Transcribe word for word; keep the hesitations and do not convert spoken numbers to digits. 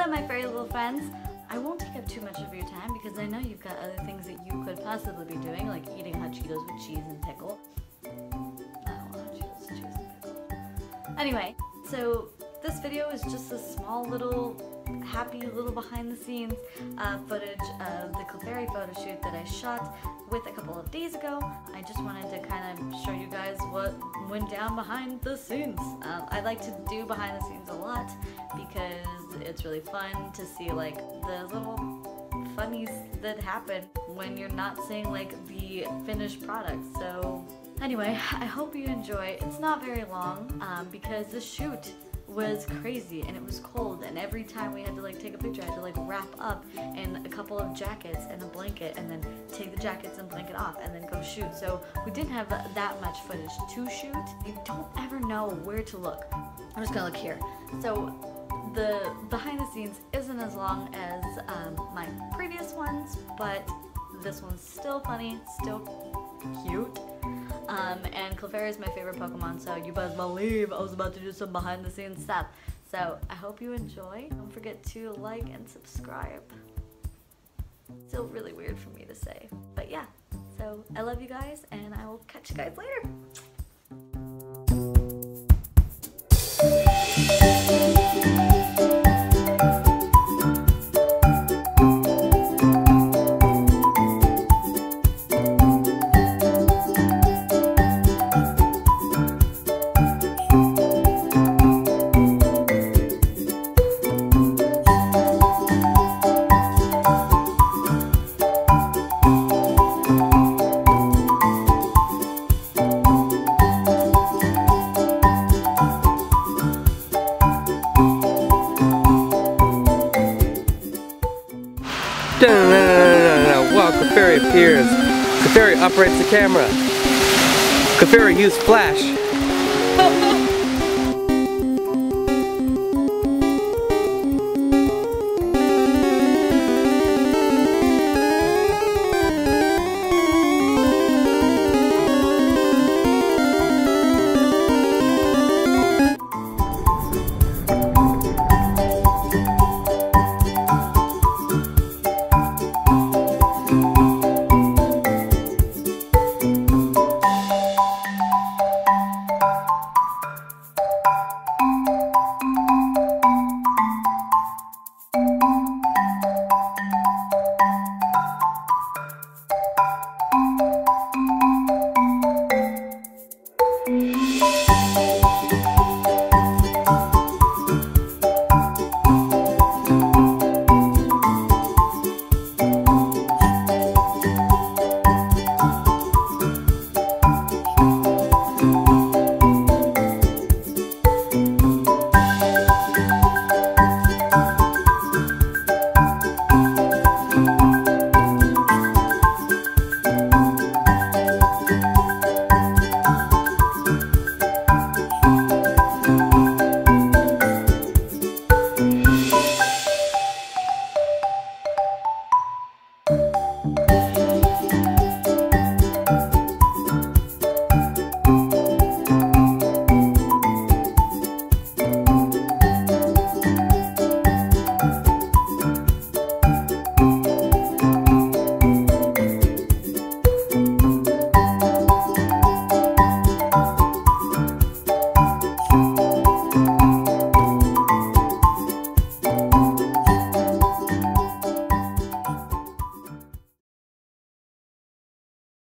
my fairy little friends. I won't take up too much of your time because I know you've got other things that you could possibly be doing, like eating hot Cheetos with cheese and pickle. I don't want hot Cheetos with cheese and pickle. Anyway, so this video is just a small little happy little behind the scenes uh, footage of the Clefairy Photoshoot that I shot with a couple of days ago. I just wanted to kind of show you guys what went down behind the scenes. Um, I like to do behind the scenes a lot because it's really fun to see like the little funnies that happen when you're not seeing like the finished product. So anyway, I hope you enjoy. It's not very long um, because the shoot was crazy and it was cold, and every time we had to like take a picture I had to like wrap up in a couple of jackets and a blanket and then take the jackets and blanket off and then go shoot. So we didn't have that much footage to shoot. You don't ever know where to look. I'm just gonna look here. So the behind the scenes isn't as long as um, my previous ones, but this one's still funny, still cute. Um, and Clefairy is my favorite Pokemon, so you best believe I was about to do some behind the scenes stuff. So I hope you enjoy. Don't forget to like and subscribe. Still really weird for me to say, but yeah. So I love you guys, and I will catch you guys later. No, no, no, no, no, no. Wow, Clefairy appears. Clefairy operates the camera. Clefairy used flash.